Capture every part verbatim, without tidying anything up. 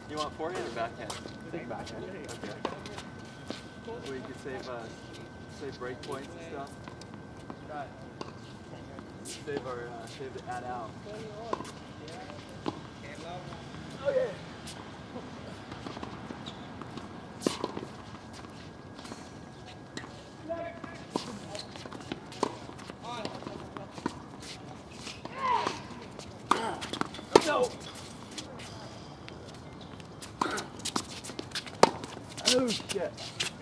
You want forehand or backhand? Take backhand. Okay. So you can save, uh, save break points and stuff. Save our, uh, save the add out. Okay. No. Oh shit.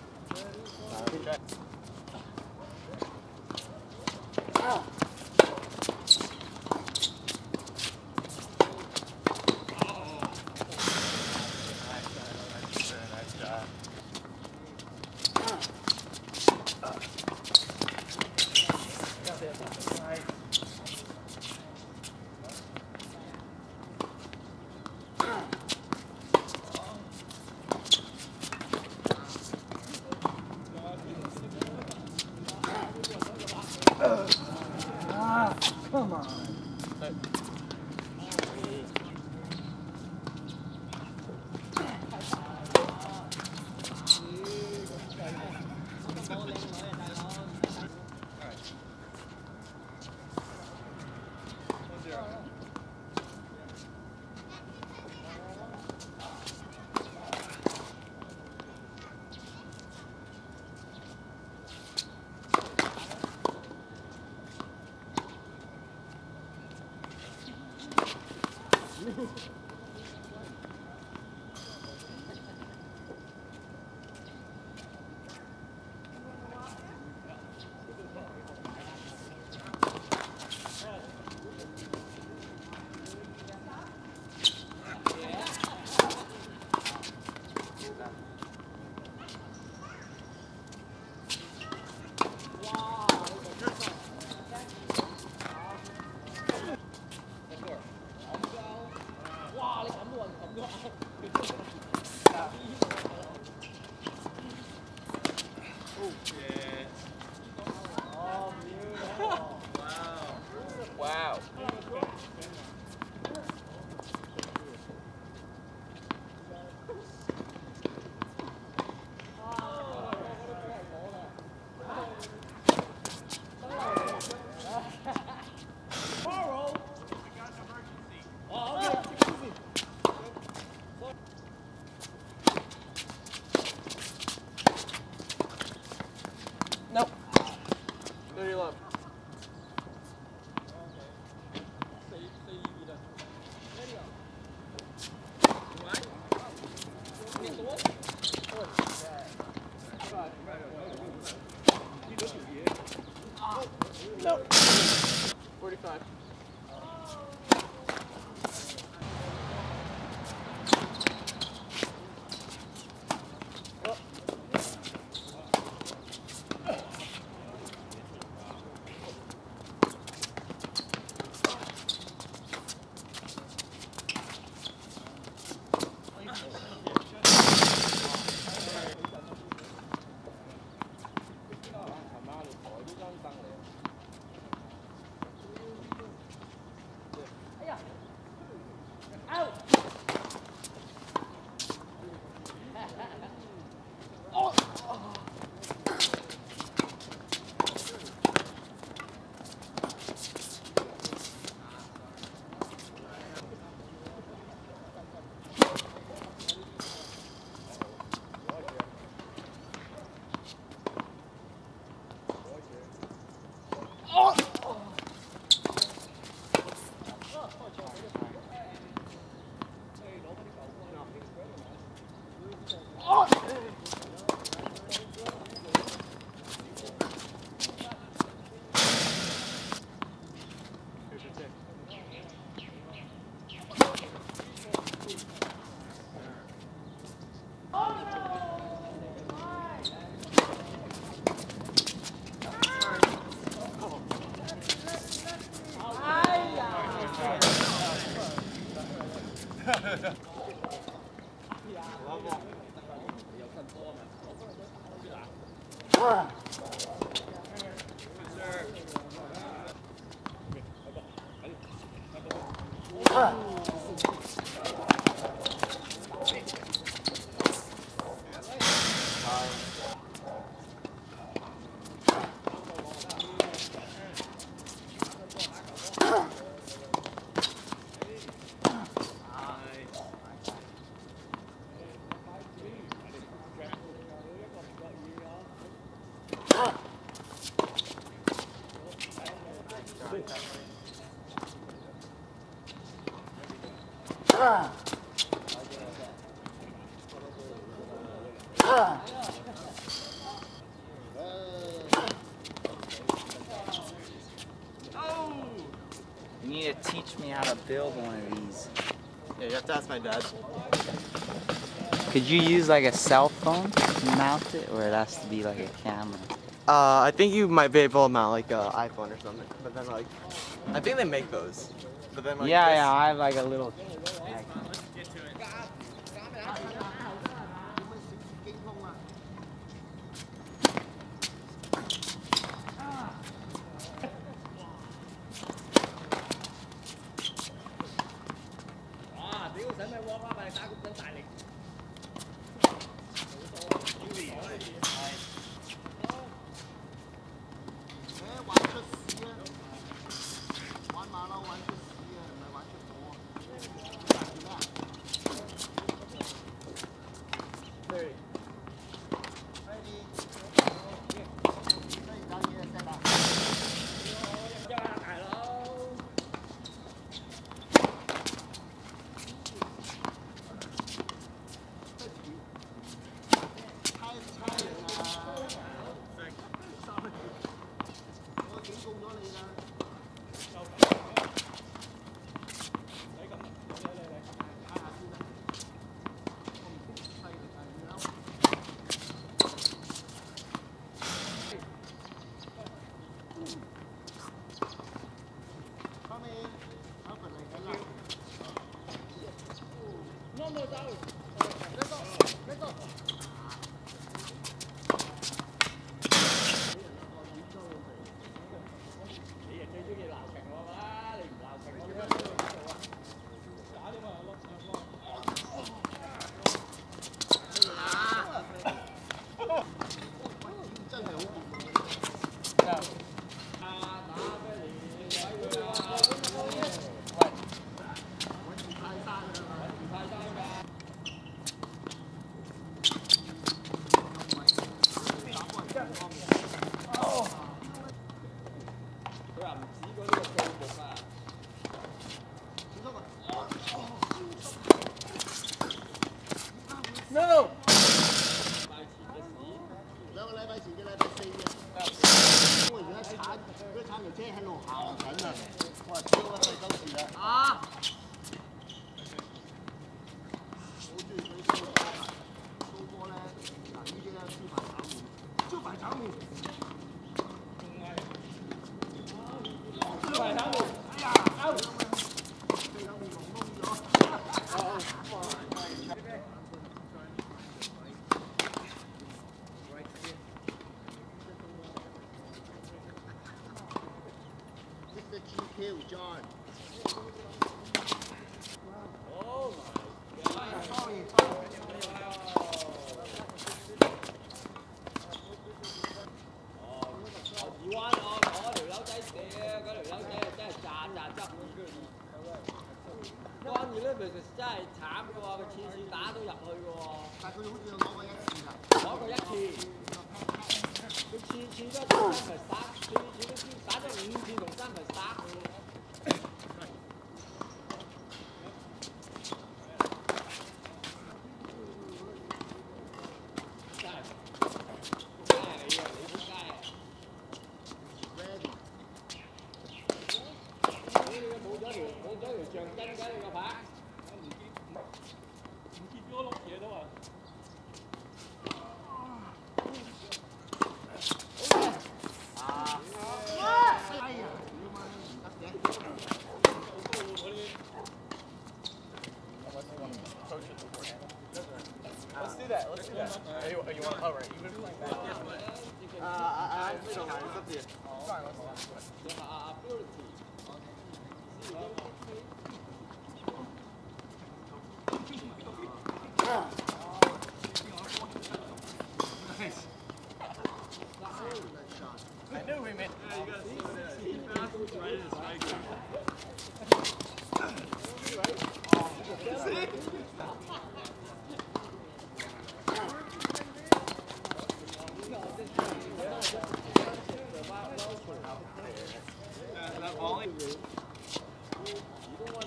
Ah. Ah, come on. Wow. Nope. Go to your left. Nope. forty-five. You need to teach me how to build one of these. Yeah, you have to ask my dad. Could you use like a cell phone to mount it, or it has to be like a camera? Uh, I think you might be able to mount like an iPhone or something, but then like, I think they make those. But then like yeah, this, yeah, I have like a little. No! 兩個禮拜前嘅禮拜四嘅，我而家鏟嗰鏟條車喺度行緊啊！我話超啊，費鳩事啦！啊！好中意水煲波啊！煲波咧，嗱呢啲咧招牌炒麵，招牌炒麵，招牌炒麵，哎呀，勾！招牌炒麵弄窿咗。Mister G Q, John. Oh my God. Sorry, sorry. 二灣我嗰條友仔射啊，嗰條友仔真係賺賺執。關鍵咧，其實真係慘嘅喎，佢次次打都入去嘅喎。但係佢好似有攞過一次㗎。攞過一次。佢次次都係三分殺，次次都先打咗五次同三分殺。真係真係你啊！你仆街啊 ！Ready。你你冇咗條冇咗條橡筋㗎你個牌。唔見唔見咗碌嘢都話。 Let's do that. Let's do that. Are you, are you want? Oh, right. You been playing that? Yes, but. Uh, I, I don't mind. It's up to you. Fine. Nice. I knew we made. Yeah, you got to slow down. He fastens right in his strike zone. See? That volley?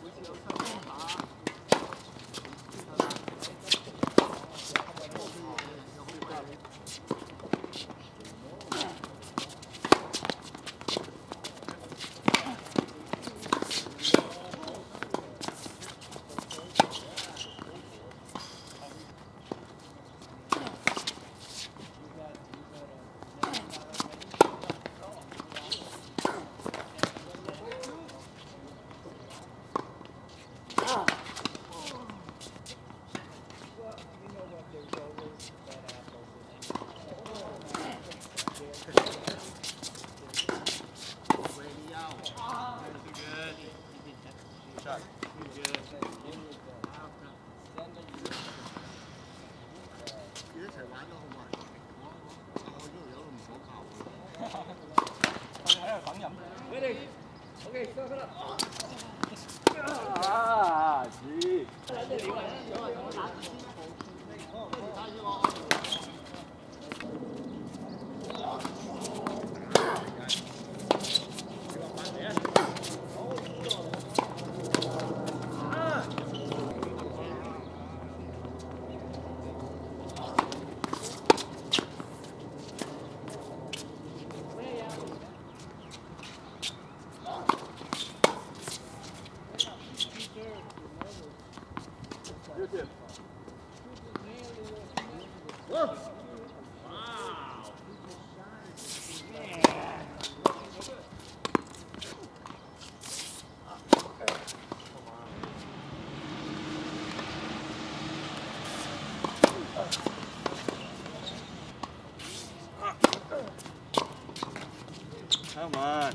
OK， 收了。 啊，是。Come on.